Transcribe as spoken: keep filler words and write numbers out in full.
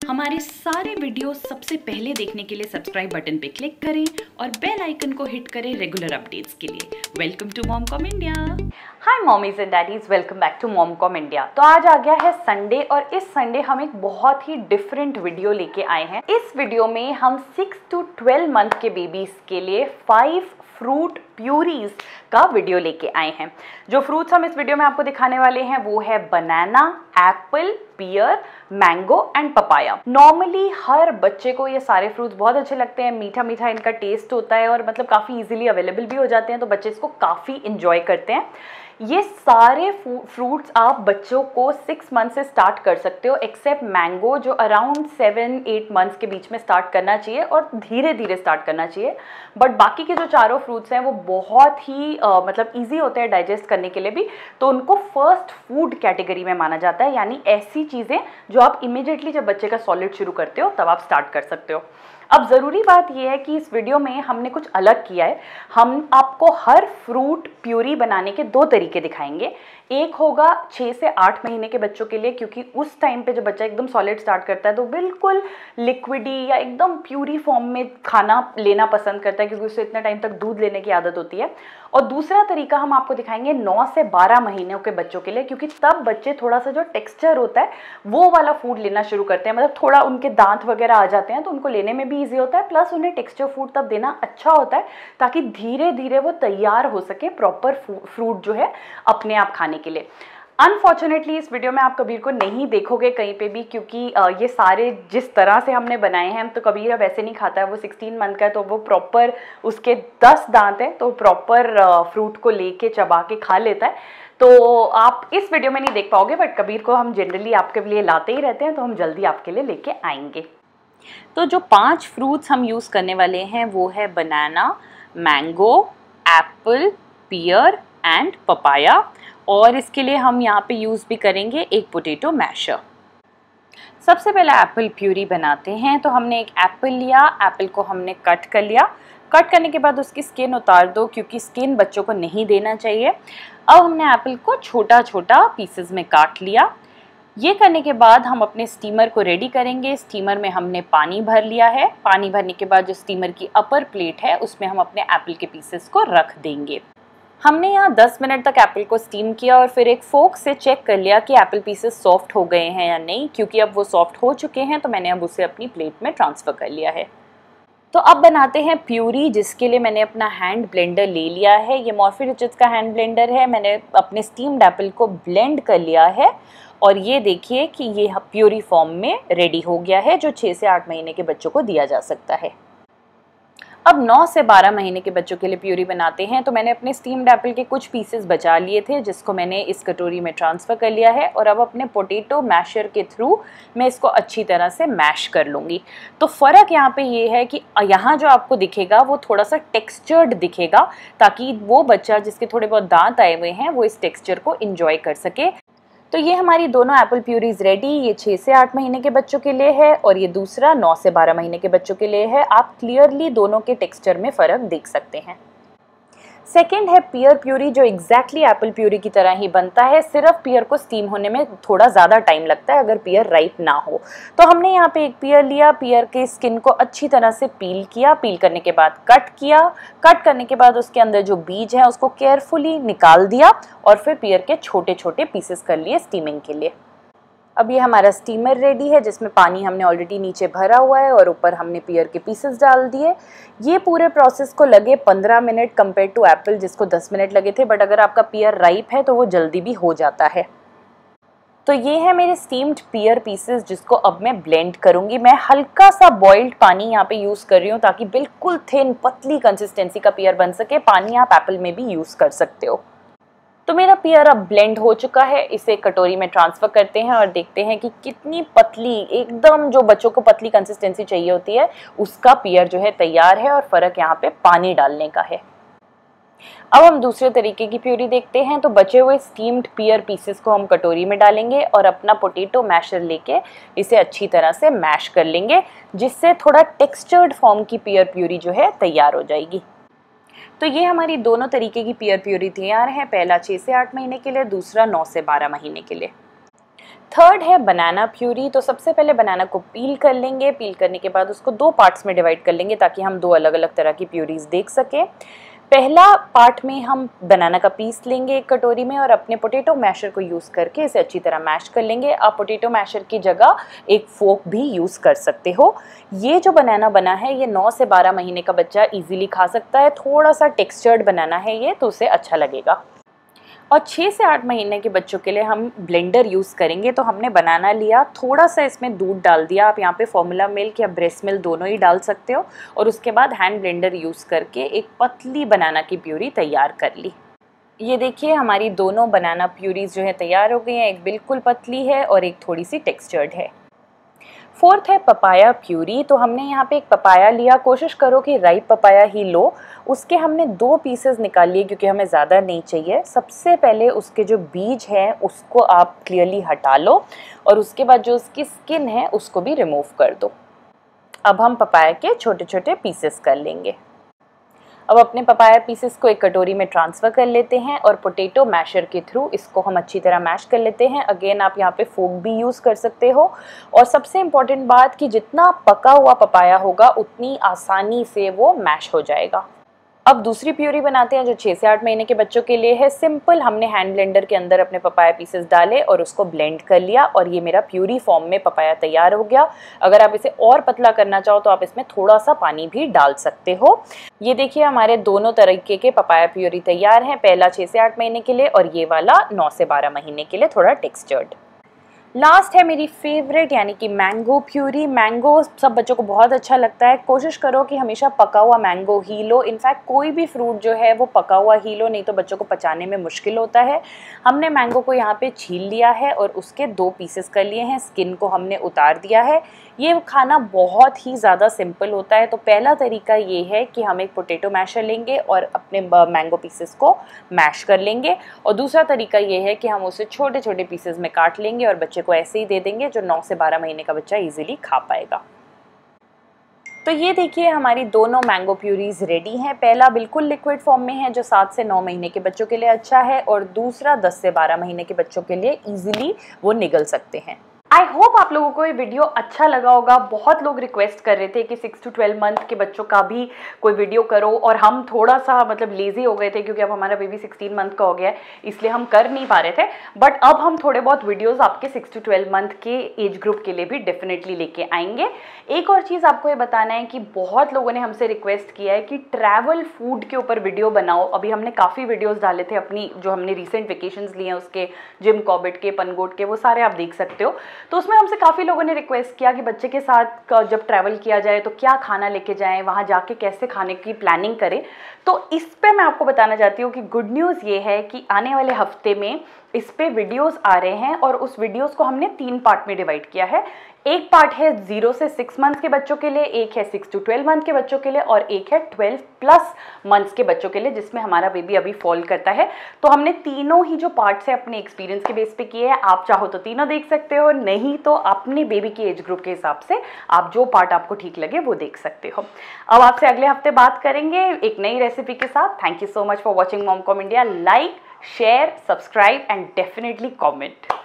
हमारे सारे वीडियो सबसे पहले देखने के लिए सब्सक्राइब बटन पे क्लिक करें और बेल आइकन को हिट करें रेगुलर अपडेट्स के लिए। Welcome to MomCom India. Hi mommies and daddies, welcome back to MomCom India. तो आज आ गया है संडे और इस संडे हम एक बहुत ही डिफरेंट वीडियो लेके आए हैं। इस वीडियो में हम सिक्स टू ट्वेल्व मंथ के बेबीज के लिए फाइव फ्रूट प्यूरीज का वीडियो लेके आए हैं। जो फ्रूट्स हम इस वीडियो में आपको दिखाने वाले हैं वो है banana, apple, pear, mango and papaya. Normally हर बच्चे को ये सारे फ्रूट्स बहुत अच्छे लगते हैं, मीठा मीठा इनका टेस्ट होता है और मतलब काफ़ी इजीली अवेलेबल भी हो जाते हैं, तो बच्चे इसको काफ़ी इंजॉय करते हैं। ये सारे फ्रूट्स आप बच्चों को सिक्स मंथ से स्टार्ट कर सकते हो, एक्सेप्ट मैंगो जो अराउंड सेवन एट मंथ्स के बीच में स्टार्ट करना चाहिए और धीरे धीरे स्टार्ट करना चाहिए। बट बाकी के जो चारों फ्रूट्स हैं वो बहुत ही आ, मतलब इजी होते हैं डाइजेस्ट करने के लिए भी, तो उनको फर्स्ट फूड कैटेगरी में माना जाता है, यानी ऐसी चीज़ें जो आप इमिडिएटली जब बच्चे का सॉलिड शुरू करते हो तब आप स्टार्ट कर सकते हो। अब ज़रूरी बात यह है कि इस वीडियो में हमने कुछ अलग किया है। हम आपको हर फ्रूट प्यूरी बनाने के दो तरीके दिखाएंगे। एक होगा छः से आठ महीने के बच्चों के लिए, क्योंकि उस टाइम पे जब बच्चा एकदम सॉलिड स्टार्ट करता है तो बिल्कुल लिक्विडी या एकदम प्यूरी फॉर्म में खाना लेना पसंद करता है, क्योंकि उसे इतने टाइम तक दूध लेने की आदत होती है। और दूसरा तरीका हम आपको दिखाएंगे नौ से बारह महीनों के बच्चों के लिए, क्योंकि तब बच्चे थोड़ा सा जो टेक्सचर होता है वो वाला फूड लेना शुरू करते हैं, मतलब थोड़ा उनके दांत वगैरह आ जाते हैं तो उनको लेने में भी ईजी होता है, प्लस उन्हें टेक्सचर फूड तब देना अच्छा होता है ताकि धीरे धीरे वो तैयार हो सके प्रॉपर फ्रूट जो है अपने आप खाने के लिए। अनफॉर्चुनेटली इस वीडियो में आप कबीर को नहीं देखोगे कहीं पे भी, क्योंकि ये सारे जिस तरह से हमने बनाए हैं, तो कबीर अब ऐसे नहीं खाता है। वो सिक्सटीन मंथ का है तो वो प्रॉपर उसके दस दांत हैं, तो प्रॉपर फ्रूट को लेके चबा के खा लेता है। तो आप इस वीडियो में नहीं देख पाओगे, बट कबीर को हम जनरली आपके लिए लाते ही रहते हैं, तो हम जल्दी आपके लिए लेके आएंगे। तो जो पांच फ्रूट्स हम यूज़ करने वाले हैं वो है banana, mango, apple, pear and papaya, और इसके लिए हम यहाँ पे यूज़ भी करेंगे एक पोटैटो मैशर। सबसे पहले एप्पल प्यूरी बनाते हैं। तो हमने एक एप्पल लिया, एप्पल को हमने कट कर लिया। कट करने के बाद उसकी स्किन उतार दो, क्योंकि स्किन बच्चों को नहीं देना चाहिए। अब हमने एप्पल को छोटा छोटा पीसेस में काट लिया। ये करने के बाद हम अपने स्टीमर को रेडी करेंगे। स्टीमर में हमने पानी भर लिया है। पानी भरने के बाद जो स्टीमर की अपर प्लेट है उसमें हम अपने एप्पल के पीसेस को रख देंगे। हमने यहाँ दस मिनट तक एप्पल को स्टीम किया और फिर एक फोक से चेक कर लिया कि एप्पल पीसेस सॉफ्ट हो गए हैं या नहीं, क्योंकि अब वो सॉफ्ट हो चुके हैं, तो मैंने अब उसे अपनी प्लेट में ट्रांसफ़र कर लिया है। तो अब बनाते हैं प्यूरी, जिसके लिए मैंने अपना हैंड ब्लेंडर ले लिया है। ये मॉर्फी रिचर्ड्स का हैंड ब्लेंडर है। मैंने अपने स्टीम्ड एप्पल को ब्लेंड कर लिया है और ये देखिए कि ये प्यूरी फॉर्म में रेडी हो गया है, जो छः से आठ महीने के बच्चों को दिया जा सकता है। अब नौ से बारह महीने के बच्चों के लिए प्यूरी बनाते हैं। तो मैंने अपने स्टीम्ड एप्पल के कुछ पीसेस बचा लिए थे, जिसको मैंने इस कटोरी में ट्रांसफ़र कर लिया है, और अब अपने पोटैटो मैशर के थ्रू मैं इसको अच्छी तरह से मैश कर लूँगी। तो फ़र्क यहाँ पे ये है कि यहाँ जो आपको दिखेगा वो थोड़ा सा टेक्सचर्ड दिखेगा, ताकि वो बच्चा जिसके थोड़े बहुत दांत आए हुए हैं वो इस टेक्सचर को इंजॉय कर सके। तो ये हमारी दोनों एप्पल प्यूरीज रेडी। ये छः से आठ महीने के बच्चों के लिए है और ये दूसरा नौ से बारह महीने के बच्चों के लिए है। आप क्लियरली दोनों के टेक्सचर में फ़र्क देख सकते हैं। सेकेंड है पियर प्यूरी, जो एग्जैक्टली एप्पल प्यूरी की तरह ही बनता है, सिर्फ पियर को स्टीम होने में थोड़ा ज़्यादा टाइम लगता है अगर पियर राइप ना हो। तो हमने यहाँ पे एक पियर लिया, पियर के स्किन को अच्छी तरह से पील किया, पील करने के बाद कट किया। कट करने के बाद उसके अंदर जो बीज है उसको केयरफुली निकाल दिया और फिर पियर के छोटे छोटे पीसेस कर लिए स्टीमिंग के लिए। अब ये हमारा स्टीमर रेडी है, जिसमें पानी हमने ऑलरेडी नीचे भरा हुआ है और ऊपर हमने पियर के पीसेस डाल दिए। ये पूरे प्रोसेस को लगे पंद्रह मिनट कंपेयर टू एप्पल जिसको दस मिनट लगे थे, बट अगर आपका पियर राइप है तो वो जल्दी भी हो जाता है। तो ये है मेरे स्टीम्ड पियर पीसेस, जिसको अब मैं ब्लेंड करूँगी। मैं हल्का सा बॉइल्ड पानी यहाँ पे यूज़ कर रही हूँ ताकि बिल्कुल थिन पतली कंसिस्टेंसी का पियर बन सके। पानी आप एप्पल में भी यूज़ कर सकते हो। तो मेरा पियर अब ब्लेंड हो चुका है। इसे कटोरी में ट्रांसफ़र करते हैं और देखते हैं कि कितनी पतली, एकदम जो बच्चों को पतली कंसिस्टेंसी चाहिए होती है उसका पियर जो है तैयार है, और फ़र्क यहाँ पे पानी डालने का है। अब हम दूसरे तरीके की प्यूरी देखते हैं। तो बचे हुए स्टीम्ड पियर पीसेस को हम कटोरी में डालेंगे और अपना पोटैटो मैशर लेके इसे अच्छी तरह से मैश कर लेंगे, जिससे थोड़ा टेक्सचर्ड फॉर्म की पियर प्यूरी जो है तैयार हो जाएगी। तो ये हमारी दोनों तरीके की पियर प्यूरी तैयार है। पहला छः से आठ महीने के लिए, दूसरा नौ से बारह महीने के लिए। थर्ड है बनाना प्यूरी। तो सबसे पहले बनाना को पील कर लेंगे, पील करने के बाद उसको दो पार्ट्स में डिवाइड कर लेंगे ताकि हम दो अलग अलग तरह की प्यूरीज देख सकें। पहला पार्ट में हम बनाना का पीस लेंगे एक कटोरी में और अपने पोटैटो मैशर को यूज़ करके इसे अच्छी तरह मैश कर लेंगे। आप पोटैटो मैशर की जगह एक फोक भी यूज़ कर सकते हो। ये जो बनाना बना है ये नौ से बारह महीने का बच्चा इजीली खा सकता है। थोड़ा सा टेक्सचर्ड बनाना है ये, तो उसे अच्छा लगेगा। और छः से आठ महीने के बच्चों के लिए हम ब्लेंडर यूज़ करेंगे। तो हमने बनाना लिया, थोड़ा सा इसमें दूध डाल दिया, आप यहाँ पे फॉर्मूला मिल्क या ब्रेस्ट मिल्क दोनों ही डाल सकते हो, और उसके बाद हैंड ब्लेंडर यूज़ करके एक पतली बनाना की प्यूरी तैयार कर ली। ये देखिए हमारी दोनों बनाना प्यूरीज जो है तैयार हो गई हैं। एक बिल्कुल पतली है और एक थोड़ी सी टेक्सचर्ड है। फोर्थ है पपाया प्यूरी। तो हमने यहाँ पे एक पपाया लिया, कोशिश करो कि राइप पपाया ही लो। उसके हमने दो पीसेस निकाल लिए क्योंकि हमें ज़्यादा नहीं चाहिए। सबसे पहले उसके जो बीज हैं उसको आप क्लियरली हटा लो और उसके बाद जो उसकी स्किन है उसको भी रिमूव कर दो। अब हम पपाया के छोटे छोटे पीसेस कर लेंगे। अब अपने पपाया पीसेस को एक कटोरी में ट्रांसफ़र कर लेते हैं और पोटैटो मैशर के थ्रू इसको हम अच्छी तरह मैश कर लेते हैं। अगेन आप यहाँ पे फोक भी यूज़ कर सकते हो। और सबसे इम्पॉर्टेंट बात कि जितना पका हुआ पपाया होगा उतनी आसानी से वो मैश हो जाएगा। अब दूसरी प्यूरी बनाते हैं जो छः से आठ महीने के बच्चों के लिए है। सिंपल हमने हैंड ब्लेंडर के अंदर अपने पपाया पीसेस डाले और उसको ब्लेंड कर लिया और ये मेरा प्यूरी फॉर्म में पपाया तैयार हो गया। अगर आप इसे और पतला करना चाहो तो आप इसमें थोड़ा सा पानी भी डाल सकते हो। ये देखिए हमारे दोनों तरीके के पपाया प्यूरी तैयार हैं, पहला छः से आठ महीने के लिए और ये वाला नौ से बारह महीने के लिए थोड़ा टेक्सचर्ड। लास्ट है मेरी फेवरेट यानी कि मैंगो प्यूरी। मैंगो सब बच्चों को बहुत अच्छा लगता है। कोशिश करो कि हमेशा पका हुआ मैंगो ही लो। इनफैक्ट कोई भी फ्रूट जो है वो पका हुआ ही लो, नहीं तो बच्चों को पचाने में मुश्किल होता है। हमने मैंगो को यहाँ पे छील लिया है और उसके दो पीसेस कर लिए हैं, स्किन को हमने उतार दिया है। ये खाना बहुत ही ज़्यादा सिंपल होता है। तो पहला तरीका ये है कि हम एक पोटैटो मैशर लेंगे और अपने मैंगो पीसेस को मैश कर लेंगे, और दूसरा तरीका ये है कि हम उसे छोटे छोटे पीसेस में काट लेंगे और बच्चे को ऐसे ही दे देंगे जो नौ से बारह महीने का बच्चा इजीली खा पाएगा। तो ये देखिए हमारी दोनों मैंगो प्यूरीज रेडी हैं। पहला बिल्कुल लिक्विड फॉर्म में है जो सात से नौ महीने के बच्चों के लिए अच्छा है, और दूसरा दस से बारह महीने के बच्चों के लिए इजीली वो निगल सकते हैं। आई होप आप लोगों को ये वीडियो अच्छा लगा होगा। बहुत लोग रिक्वेस्ट कर रहे थे कि सिक्स टू ट्वेल्व मंथ के बच्चों का भी कोई वीडियो करो, और हम थोड़ा सा मतलब लेजी हो गए थे क्योंकि अब हमारा बेबी सिक्सटीन मंथ का हो गया है, इसलिए हम कर नहीं पा रहे थे। बट अब हम थोड़े बहुत वीडियोस आपके सिक्स टू ट्वेल्व मंथ के एज ग्रुप के लिए भी डेफिनेटली लेके आएंगे। एक और चीज़ आपको ये बताना है कि बहुत लोगों ने हमसे रिक्वेस्ट किया है कि ट्रैवल फूड के ऊपर वीडियो बनाओ। अभी हमने काफ़ी वीडियोज़ डाले थे अपनी, जो हमने रिसेंट वेकेशंस लिए हैं उसके, जिम कॉर्बेट के, पनगोट के, वो सारे आप देख सकते हो। तो उसमें हमसे काफ़ी लोगों ने रिक्वेस्ट किया कि बच्चे के साथ जब ट्रैवल किया जाए तो क्या खाना लेके जाएं, वहाँ जाके कैसे खाने की प्लानिंग करें। तो इस पे मैं आपको बताना चाहती हूँ कि गुड न्यूज़ ये है कि आने वाले हफ्ते में इस पे वीडियोस आ रहे हैं, और उस वीडियोस को हमने तीन पार्ट में डिवाइड किया है। एक पार्ट है जीरो से सिक्स मंथ के बच्चों के लिए, एक है सिक्स टू ट्वेल्व मंथ के बच्चों के लिए, और एक है ट्वेल्व प्लस मंथ्स के बच्चों के लिए जिसमें हमारा बेबी अभी फॉल करता है। तो हमने तीनों ही जो पार्ट्स है अपने एक्सपीरियंस के बेस पे किए हैं। आप चाहो तो तीनों देख सकते हो, नहीं तो अपने बेबी के एज ग्रुप के हिसाब से आप जो पार्ट आपको ठीक लगे वो देख सकते हो। अब आपसे अगले हफ्ते बात करेंगे एक नई रेसिपी के साथ। Thank you so much for watching MomCom India. Like, share, subscribe and definitely comment.